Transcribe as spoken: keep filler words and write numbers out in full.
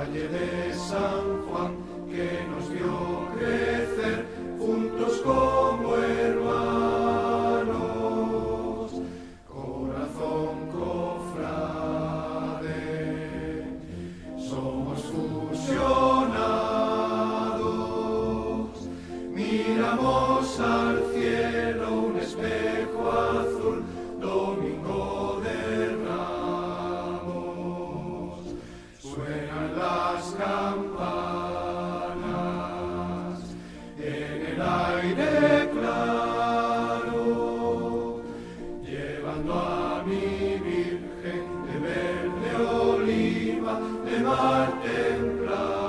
valle de San Juan, que nos vio crecer juntos como hermanos. Corazón cofrade, somos fusionados, miramos al cielo un espejo azul, domingo de Ramos, suenan las campanas en el aire claro, llevando a mi Virgen de verde oliva, de mar templado.